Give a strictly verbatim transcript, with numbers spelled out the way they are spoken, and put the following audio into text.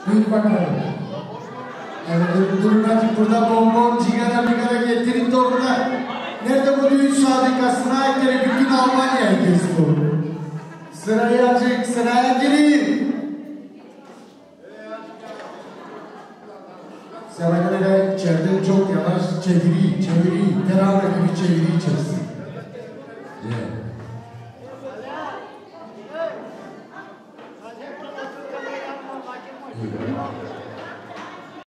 Buyur bakalım. Evet, durun artık burada bonbon, cigara, migara getirin de orada. Nerede bu düğün sabikasına aykırı bütün Almanya'ya gezdi. Sıraya açık, sıraya girin. Sevenlere içeride çok yavaş çeviri, çeviri, teravih gibi çeviri içersin. Yeah.